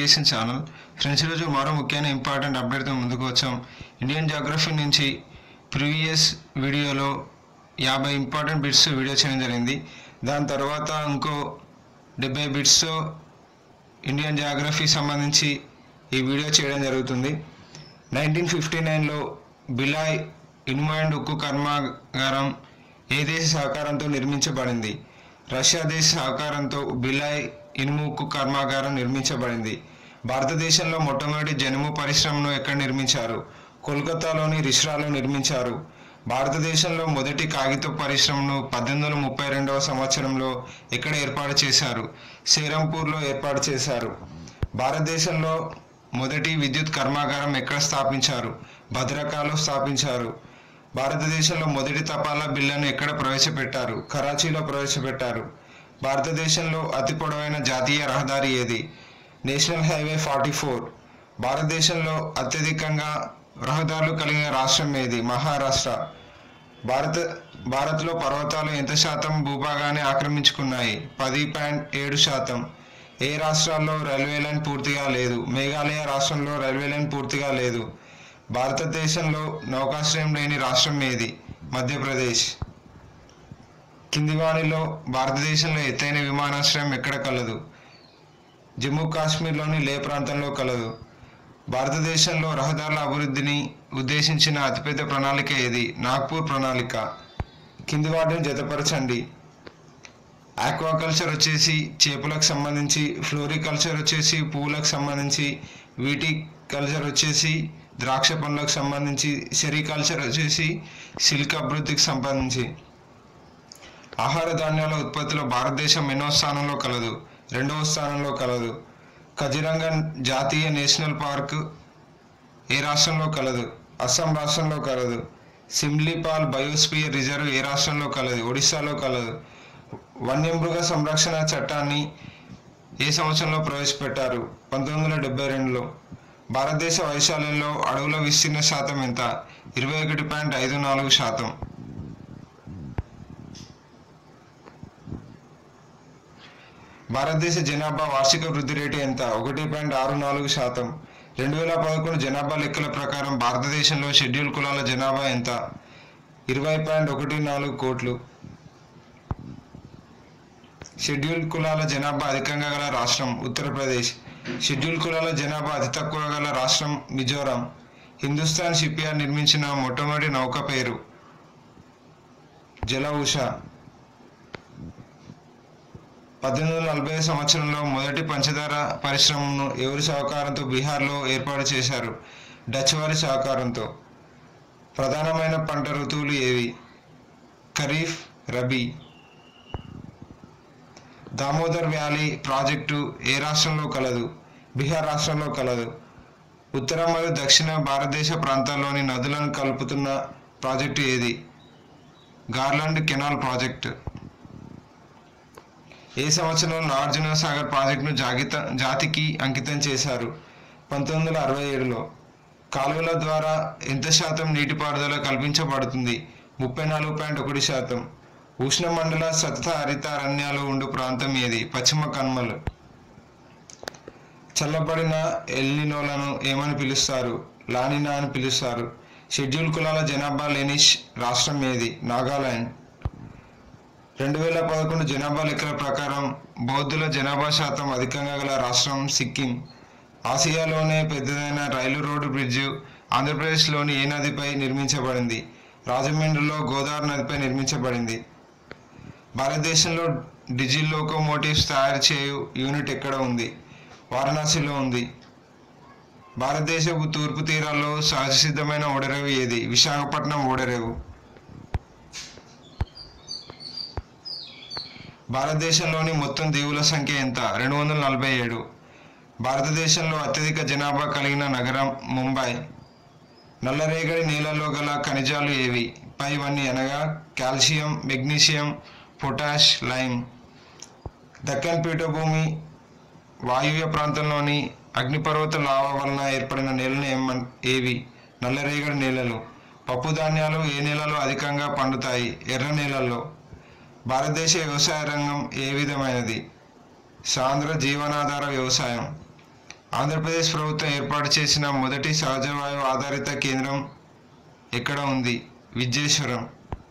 Education channel. Friends, ఈరోజు మరో ముఖ్యమైన ఇంపార్టెంట్ అప్డేట్తో ముందుకు వచ్చాం. ఇండియన్ జాగ్రఫీ నుంచి ప్రీవియస్ వీడియోలో 50 ఇంపార్టెంట్ బిట్స్ వీడియో చేయడం జరిగింది. దాని తర్వాత ఇంకో 70 బిట్స్తో ఇండియన్ జాగ్రఫీ సంబంధించి ఈ వీడియో చేయడం జరుగుతుంది. 1959లో బిలాయ్ ఇనుము అండ్ ఉక్కు కర్మాగారం ఏ దేశ సహకారంతో నిర్మించబడింది? రష్యా దేశ సహకారంతో బిలాయ్ ఇనుము ఉక్కు కర్మాగారం నిర్మించబడింది. భారతదేశంలో మొట్టమొదటి జనుము పరిశ్రమను ఎక్కడ నిర్మించారు? కోల్కతాలోని రిష్రాలో నిర్మించారు. భారతదేశంలో మొదటి కాగిత పరిశ్రమను 1832వ సంవత్సరంలో ఎక్కడ ఏర్పాటు చేశారు? సేరంపూర్లో ఏర్పాటు చేశారు. భారతదేశంలో మొదటి విద్యుత్ కర్మాగారం ఎక్కడ స్థాపించారు? భద్రకాలో స్థాపించారు. భారతదేశంలో మొదటి తపాలా బిల్లును ఎక్కడ ప్రవేశపెట్టారు? కరాచీలో ప్రవేశపెట్టారు. భారతదేశంలో అతి పొడవైన జాతీయ రహదారి ఏది? National highway 44. భారతదేశంలో అత్యధికంగా రహదారులు కలిగిన రాష్ట్రం ఏది? మహారాష్ట్ర. భారత్లో పర్వతాలు ఎంత శాతం భూభాగాన్ని ఆక్రమించుకున్నాయి? 10.7%. ఏ రాష్ట్రాల్లో రైల్వే లైన్ పూర్తిగా లేదు? మేఘాలయ రాష్ట్రంలో రైల్వే లైన్ పూర్తిగా లేదు. భారతదేశంలో నౌకాశ్రయం లేని రాష్ట్రం ఏది? మధ్యప్రదేశ్. కింది వానిలో భారతదేశంలో ఎత్తైన విమానాశ్రయం ఎక్కడ కలదు? జమ్మూ కాశ్మీర్లోని లే ప్రాంతంలో కలదు. భారతదేశంలో రహదారుల అభివృద్ధిని ఉద్దేశించిన అతిపెద్ద ప్రణాళిక ఏది? నాగ్పూర్ ప్రణాళిక. కింది వాటిని జతపరచండి. ఆక్వాకల్చర్ వచ్చేసి చేపలకు సంబంధించి, ఫ్లోరికల్చర్ వచ్చేసి పువ్వులకు సంబంధించి, వీటికల్చర్ వచ్చేసి ద్రాక్ష పండ్లకు సంబంధించి, సెరికల్చర్ వచ్చేసి సిల్క్ అభివృద్ధికి సంబంధించి. ఆహార ధాన్యాల ఉత్పత్తిలో భారతదేశం ఎన్నో స్థానంలో కలదు? 2వ స్థానంలో కలదు. కజిరంగా జాతీయ నేషనల్ పార్క్ ఏ రాష్ట్రంలో కలదు? అస్సాం రాష్ట్రంలో కలదు. సిమ్లీపాల్ బయోస్పియర్ రిజర్వ్ ఏ రాష్ట్రంలో కలదు? ఒడిశాలో కలదు. వన్యమృగ సంరక్షణ చట్టాన్ని ఏ సంవత్సరంలో ప్రవేశపెట్టారు? 1972లో. భారతదేశ వైశాల్యంలో అడవుల విస్తీర్ణ శాతం ఎంత? 21.54%. భారతదేశ జనాభా వార్షిక వృద్ధి రేటు ఎంత? 1.64%. 2011 జనాభా లెక్కల ప్రకారం భారతదేశంలో షెడ్యూల్ కులాల జనాభా ఎంత? 20.14 కోట్లు. షెడ్యూల్ కులాల జనాభా అధికంగా గల రాష్ట్రం ఉత్తరప్రదేశ్. షెడ్యూల్ కులాల జనాభా అతి తక్కువ గల రాష్ట్రం మిజోరాం. హిందుస్థాన్ షిప్ యార్డ్ నిర్మించిన మొట్టమొదటి నౌక పేరు? జలౌష. 1840 సంవత్సరంలో మొదటి పంచదార పరిశ్రమను ఎవరి సహకారంతో బీహార్లో ఏర్పాటు చేశారు? డచ్ వారి సహకారంతో. ప్రధానమైన పంట ఋతువులు ఏవి? ఖరీఫ్, రబీ. దామోదర్ వ్యాలీ ప్రాజెక్టు ఏ రాష్ట్రంలో కలదు? బీహార్ రాష్ట్రంలో కలదు. ఉత్తర మరియు దక్షిణ భారతదేశ ప్రాంతాల్లోని నదులను కలుపుతున్న ప్రాజెక్టు ఏది? Garland canal project. ఏ సంవత్సరంలో నాగార్జున సాగర్ ప్రాజెక్టును జాతికి అంకితం చేశారు? 1967లో. కాలువల ద్వారా ఎంత శాతం నీటిపారుదల కల్పించబడుతుంది? 34.1%. ఉష్ణమండల సతత హరిత అరణ్యాలు ఉండు ప్రాంతం ఏది? పశ్చిమ కనుమలు. చల్లబడిన ఎల్నినోలను ఏమని పిలుస్తారు? లానినా అని పిలుస్తారు. షెడ్యూల్ కులాల జనాభా లేని రాష్ట్రం ఏది? నాగాలాండ్. 2011 జనాభా లెక్కల ప్రకారం బౌద్ధుల జనాభా శాతం అధికంగా గల రాష్ట్రం సిక్కిం. ఆసియాలోనే పెద్దదైన రైలు రోడ్డు బ్రిడ్జి ఆంధ్రప్రదేశ్లోని ఏ నదిపై నిర్మించబడింది? రాజమండ్రిలో గోదావరి నదిపై నిర్మించబడింది. భారతదేశంలో డీజిల్ లోకోమోటివ్స్ తయారు చేయు యూనిట్ ఎక్కడ ఉంది? వారణాసిలో ఉంది. భారతదేశపు తూర్పు తీరాల్లో సహజ సిద్ధమైన ఓడరేవు ఏది? విశాఖపట్నం ఓడరేవు. భారతదేశంలోని మొత్తం దీవుల సంఖ్య ఎంత? 247. భారతదేశంలో అత్యధిక జనాభా కలిగిన నగరం ముంబై. నల్లరేగడి నేలల్లో గల ఖనిజాలు ఏవి? పైవన్నీ అనగా calcium, magnesium, potash, lime. Deccan పీఠభూమి వాయువ్య ప్రాంతంలోని అగ్నిపర్వత లావా వలన ఏర్పడిన నేలలు ఏవి? నల్లరేగడి నేలలు. పప్పు ధాన్యాలు ఏ నేలలో అధికంగా పండుతాయి? ఎర్ర నేలల్లో. భారతదేశ వ్యవసాయ రంగం ఏ విధమైనది? సాంద్ర జీవనాధార వ్యవసాయం. ఆంధ్రప్రదేశ్ ప్రభుత్వం ఏర్పాటు చేసిన మొదటి సహజ వాయువు ఆధారిత కేంద్రం ఎక్కడ ఉంది? విద్యేశ్వరం.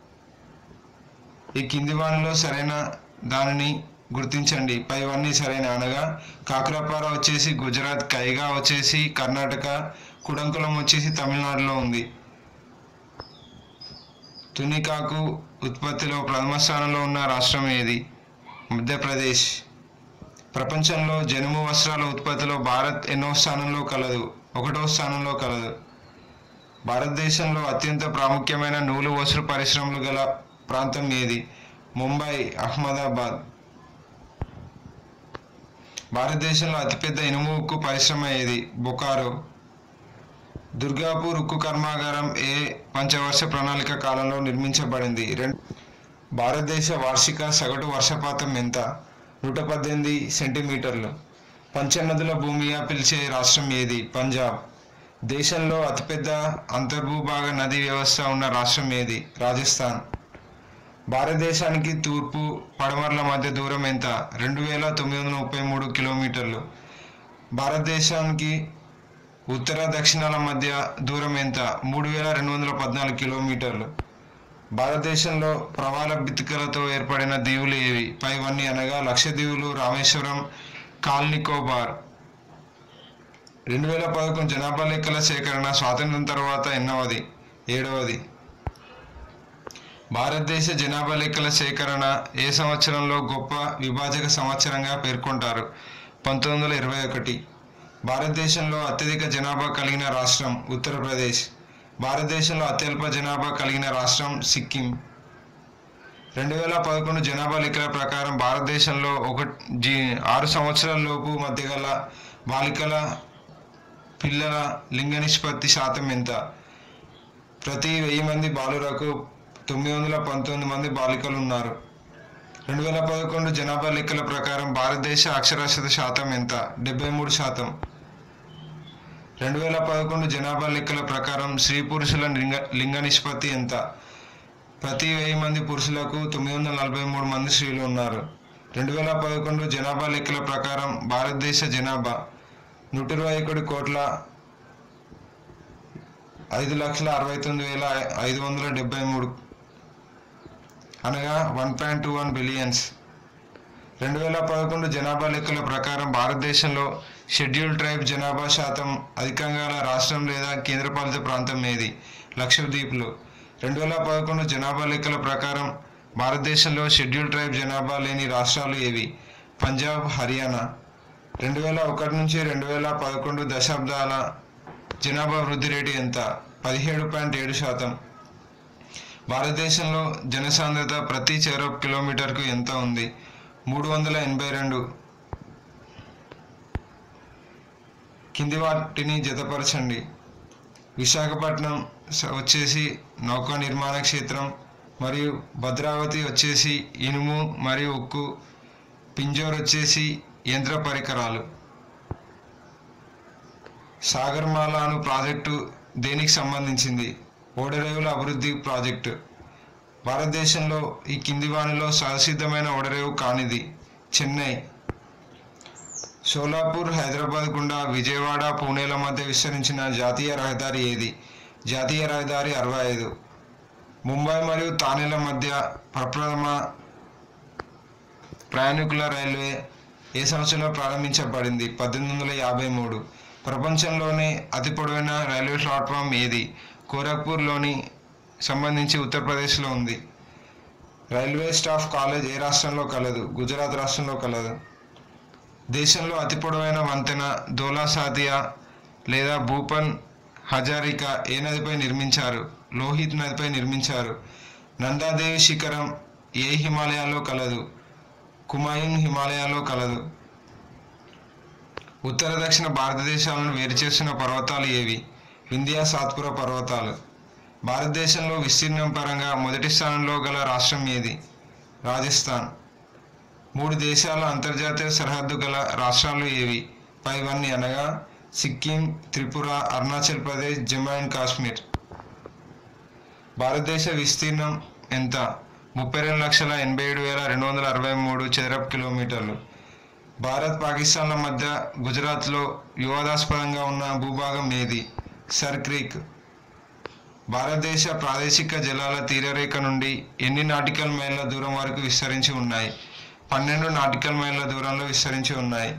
ఈ కింది వానిలో సరైన దానిని గుర్తించండి. పైవన్నీ సరైన అనగా కాకరపార వచ్చేసి గుజరాత్, కైగా వచ్చేసి కర్ణాటక, కుడంకులం వచ్చేసి తమిళనాడులో ఉంది. తునికాకు ఉత్పత్తిలో ప్రథమ స్థానంలో ఉన్న రాష్ట్రం ఏది? మధ్యప్రదేశ్. ప్రపంచంలో జనుము వస్త్రాల ఉత్పత్తిలో భారత్ ఎన్నో స్థానంలో కలదు? 1వ స్థానంలో కలదు. భారతదేశంలో అత్యంత ప్రాముఖ్యమైన నూలు వస్త్ర పరిశ్రమలు గల ప్రాంతం ఏది? ముంబై, అహ్మదాబాద్. భారతదేశంలో అతిపెద్ద ఇనుము ఉక్కు పరిశ్రమ ఏది? బొకారో. దుర్గాపూర్ ఉక్కు కర్మాగారం ఏ పంచవర్ష ప్రణాళిక కాలంలో నిర్మించబడింది? భారతదేశ వార్షిక సగటు వర్షపాతం ఎంత? 118 సెంటీమీటర్లు. పంచనదుల భూమిగా పిలిచే రాష్ట్రం ఏది? పంజాబ్. దేశంలో అతిపెద్ద అంతర్భూభాగ నదీ వ్యవస్థ ఉన్న రాష్ట్రం ఏది? రాజస్థాన్. భారతదేశానికి తూర్పు పడమరల మధ్య దూరం ఎంత? 2933 కిలోమీటర్లు. భారతదేశానికి ఉత్తర దక్షిణాల మధ్య దూరం ఎంత? 3214 కిలోమీటర్లు. భారతదేశంలో ప్రవాల బితికలతో ఏర్పడిన దీవులు ఏవి? పైవన్నీ అనగా లక్షద్వీపులు, రామేశ్వరం, కాల్ నికోబార్. 2011 జనాభా లెక్కల సేకరణ స్వాతంత్రం తర్వాత ఎన్నవది? 7వది. భారతదేశ జనాభా లెక్కల సేకరణ ఏ సంవత్సరంలో గొప్ప విభాజక సంవత్సరంగా పేర్కొంటారు? 1921. భారతదేశంలో అత్యధిక జనాభా కలిగిన రాష్ట్రం ఉత్తరప్రదేశ్. భారతదేశంలో అత్యల్ప జనాభా కలిగిన రాష్ట్రం సిక్కిం. 2011 జనాభా లెక్కల ప్రకారం భారతదేశంలో 6 సంవత్సరాల లోపు మధ్య గల బాలికల పిల్లల లింగ నిష్పత్తి శాతం ఎంత? ప్రతి 1000 మంది బాలురకు 919 మంది బాలికలు ఉన్నారు. 2011 జనాభా లెక్కల ప్రకారం భారతదేశ అక్షరాస్యత శాతం ఎంత? 73%. 2011 జనాభా లెక్కల ప్రకారం స్త్రీ పురుషుల లింగ నిష్పత్తి ఎంత? ప్రతి 1000 మంది పురుషులకు 943 మంది స్త్రీలు ఉన్నారు. 2011 జనాభా లెక్కల ప్రకారం భారతదేశ జనాభా 121,5,69,573 అనగా 1.21 బిలియన్స్. 2011 జనాభా లెక్కల ప్రకారం భారతదేశంలో షెడ్యూల్ ట్రైబ్ జనాభా శాతం అధికంగా గల రాష్ట్రం లేదా కేంద్రపాలిత ప్రాంతం ఏది? లక్షద్వీప్లు. 2011 జనాభా లెక్కల ప్రకారం భారతదేశంలో షెడ్యూల్ ట్రైబ్ జనాభా లేని రాష్ట్రాలు ఏవి? పంజాబ్, హర్యానా. 2001 నుంచి 2011 దశాబ్దాల జనాభా వృద్ధి రేటు ఎంత? 17.7%. భారతదేశంలో జనసాంద్రత ప్రతి చదరపు కిలోమీటర్కు ఎంత ఉంది? 382. కింది వాటిని జతపరచండి. విశాఖపట్నం వచ్చేసి నౌకా నిర్మాణ క్షేత్రం మరియు భద్రావతి వచ్చేసి ఇనుము మరియు ఉక్కు, పింజోర్ వచ్చేసి యంత్ర పరికరాలు. సాగర్మాల అను ప్రాజెక్టు దేనికి సంబంధించింది? ఓడరేవుల అభివృద్ధి ప్రాజెక్టు. భారతదేశంలో ఈ కింది వానిలో సహసిద్ధమైన ఓడరేవు కానిది? చెన్నై. సోలాపూర్ హైదరాబాద్ గుండా విజయవాడ, పూణేల మధ్య విస్తరించిన జాతీయ రహదారి ఏది? జాతీయ రహదారి 65. ముంబై మరియు థానేల మధ్య ప్రప్రథమ ప్రయాణికుల రైల్వే ఏ సంవత్సరంలో ప్రారంభించబడింది? 1853. ప్రపంచంలోనే అతి పొడవైన రైల్వే ప్లాట్ఫామ్ ఏది? గోరఖ్పూర్లోని సంబంధించి ఉత్తరప్రదేశ్లో ఉంది. రైల్వే స్టాఫ్ కాలేజ్ ఏ రాష్ట్రంలో కలదు? గుజరాత్ రాష్ట్రంలో కలదు. దేశంలో అతి పొడవైన వంతెన ధోలా సాదియా లేదా భూపన్ హజారికా ఏ నదిపై నిర్మించారు? లోహిత్ నదిపై నిర్మించారు. నందాదేవి శిఖరం ఏ హిమాలయాల్లో కలదు? కుమాయున్ హిమాలయాల్లో కలదు. ఉత్తర దక్షిణ భారతదేశాలను వేరు చేస్తున్న పర్వతాలు ఏవి? వింధ్యా సాత్పురా పర్వతాలు. భారతదేశంలో విస్తీర్ణం పరంగా మొదటి స్థానంలో గల రాష్ట్రం ఏది? రాజస్థాన్. 3 దేశాల అంతర్జాతీయ సరిహద్దు గల రాష్ట్రాలు ఏవి? పైవన్నీ అనగా సిక్కిం, త్రిపుర, అరుణాచల్ ప్రదేశ్, జమ్మూ అండ్ కాశ్మీర్. భారతదేశ విస్తీర్ణం ఎంత? 32,87,263 చదరపు కిలోమీటర్లు. భారత్ పాకిస్తాన్ల మధ్య గుజరాత్లో వివాదాస్పదంగా ఉన్న భూభాగం ఏది? సర్ క్రీక్. భారతదేశ ప్రాదేశిక జలాల తీరరేఖ నుండి ఎన్ని నాటికల్ మైళ్ళ దూరం వరకు విస్తరించి ఉన్నాయి? 12 నాటికల్ మైళ్ళ దూరంలో విస్తరించి ఉన్నాయి.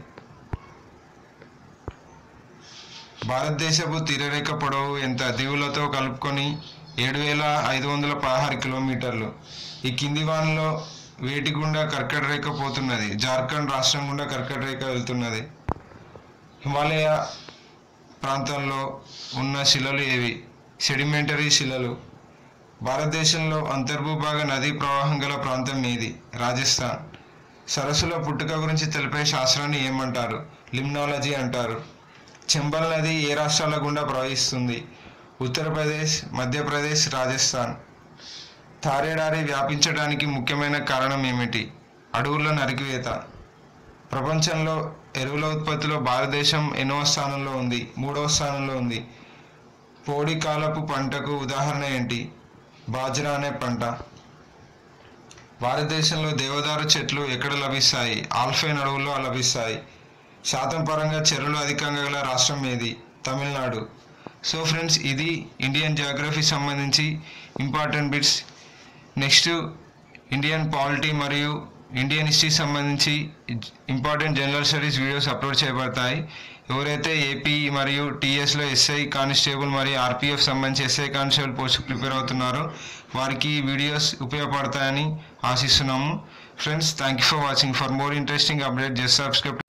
భారతదేశపు తీరరేఖ పొడవు ఎంత? దీవులతో కలుపుకొని 7,516 కిలోమీటర్లు. ఈ కింది వానలో వేటి గుండా కర్కట రేఖ పోతున్నది? జార్ఖండ్ రాష్ట్రం గుండా కర్కట రేఖ వెళ్తున్నది. హిమాలయ ప్రాంతంలో ఉన్న శిలలు ఏవి? సెడిమెంటరీ శిలలు. భారతదేశంలో అంతర్భూభాగ నదీ ప్రవాహం గల ప్రాంతం ఏది? రాజస్థాన్. సరస్సుల పుట్టుక గురించి తెలిపే శాస్త్రాన్ని ఏమంటారు? లిమ్నాలజీ అంటారు. చంబల్ నది ఏ రాష్ట్రాల గుండా ప్రవహిస్తుంది? ఉత్తరప్రదేశ్, మధ్యప్రదేశ్, రాజస్థాన్. తారేడారి వ్యాపించడానికి ముఖ్యమైన కారణం ఏమిటి? అడవుల నరికివేత. ప్రపంచంలో ఎరువుల ఉత్పత్తిలో భారతదేశం ఎన్నవ స్థానంలో ఉంది? 3వ స్థానంలో ఉంది. పోడి కాలపు పంటకు ఉదాహరణ ఏంటి? బాజ్రా అనే పంట. భారతదేశంలో దేవదారు చెట్లు ఎక్కడ లభిస్తాయి? ఆల్పైన్ అడవుల్లో లభిస్తాయి. శాతం పరంగా చెరువులు అధికంగా గల రాష్ట్రం ఏది? తమిళనాడు. సో ఫ్రెండ్స్, ఇది ఇండియన్ జియోగ్రఫీ సంబంధించి important bits. Next Indian polity మరియు ఇండియన్ హిస్టరీ సంబంధించి important general studies videos upload చేయబడతాయి. ఎవరైతే ఏపీ మరియు టీఎస్లో ఎస్ఐ కానిస్టేబుల్ మరియు ఆర్పీఎఫ్ సంబంధించి ఎస్ఐ కానిస్టేబుల్ పోస్ట్ ప్రిపేర్ అవుతున్నారో వారికి ఈ వీడియోస్ ఉపయోగపడతాయని ఆశిస్తున్నాము. Friends, thank you for watching. For more interesting update just subscribe.